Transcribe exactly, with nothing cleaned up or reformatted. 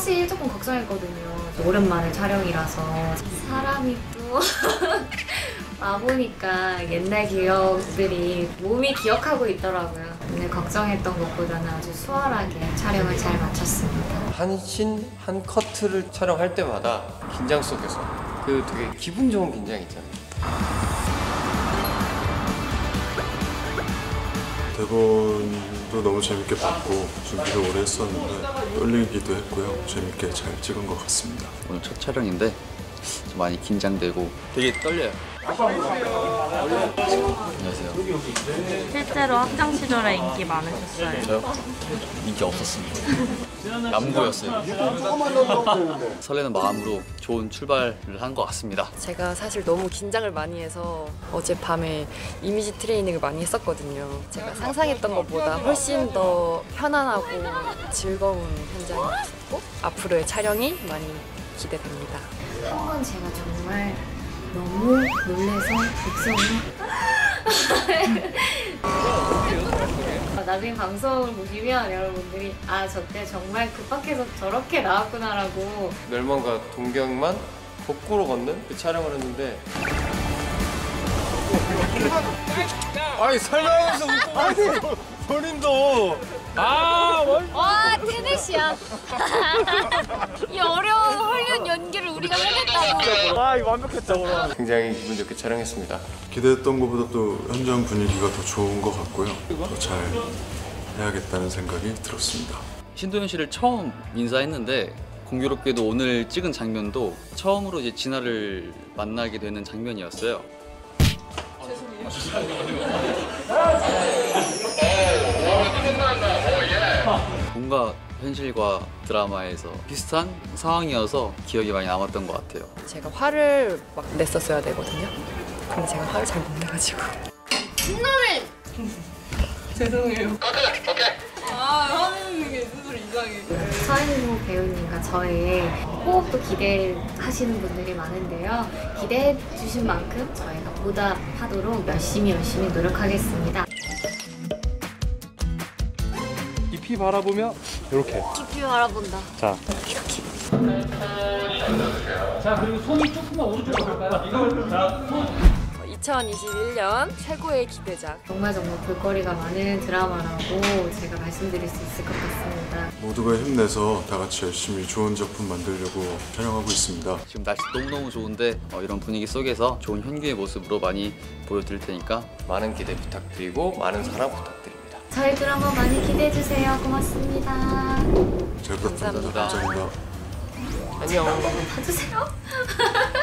사실 조금 걱정했거든요. 오랜만에 촬영이라서 사람이 또 와보니까 옛날 기억들이 몸이 기억하고 있더라고요. 근데 걱정했던 것보다는 아주 수월하게 촬영을 잘 마쳤습니다. 한 신, 한 커트를 촬영할 때마다 긴장 속에서 그 되게 기분 좋은 긴장 있잖아요. 대본도 너무 재밌게 봤고 준비도 오래 했었는데 떨리기도 했고요. 재밌게 잘 찍은 것 같습니다. 오늘 첫 촬영인데 좀 많이 긴장되고 되게 떨려요. 안녕하세요. 실제로 학창 시절에 인기 많으셨어요? 저요? 인기 없었습니다. 남고였어요. 설레는 마음으로 좋은 출발을 한 것 같습니다. 제가 사실 너무 긴장을 많이 해서 어젯밤에 이미지 트레이닝을 많이 했었거든요. 제가 상상했던 것보다 훨씬 더 편안하고 즐거운 현장이었고 앞으로의 촬영이 많이 기대됩니다. 한 번 제가 정말 너무 놀래서 복성이 나중에 방송을 보시면 여러분들이 아 저때 정말 급박해서 저렇게 나왔구나라고 멸망과 동경만 거꾸로 걷는 그 촬영을 했는데 아니 설명하면서 웃고 아니 본인도 아 와 테넷이야. 이 어려운 헐리우드 연기를 우리가 해냈다고. 아 이거 완벽했다 오늘. 굉장히 기분 좋게 촬영했습니다. 기대했던 것보다 또 현장 분위기가 더 좋은 것 같고요. 더 잘 해야겠다는 생각이 들었습니다. 신도현 씨를 처음 인사했는데 공교롭게도 오늘 찍은 장면도 처음으로 이제 진아를 만나게 되는 장면이었어요. 뭔가 현실과 드라마에서 비슷한 상황이어서 기억이 많이 남았던 것 같아요. 제가 화를 막 냈었어야 되거든요. 근데 제가 화를 잘 못 내가지고 신노래. 죄송해요. 아 하는 게 스스로 이상해. 서인모 배우님과 저의 호흡도 기대하시는 분들이 많은데요. 기대해 주신 만큼 저희가 보답하도록 열심히 열심히 노력하겠습니다. 깊이 바라보며 이렇게. 깊이 바라본다. 자. 자 그리고 손이 조금만 오른쪽으로 갈까요? 이걸 자 손. 이천이십일 년 최고의 기대작. 정말 정말 볼거리가 많은 드라마라고 제가 말씀드릴 수 있을 것 같습니다. 모두가 힘내서 다 같이 열심히 좋은 작품 만들려고 촬영하고 있습니다. 지금 날씨 너무너무 좋은데 어, 이런 분위기 속에서 좋은 현규의 모습으로 많이 보여드릴 테니까 많은 기대 부탁드리고 많은 사랑 부탁드립니다. 저희 드라마 많이 기대해 주세요. 고맙습니다. 잘 부탁드립니다. 감사합니다. 감사합니다. 안녕. 봐주세요.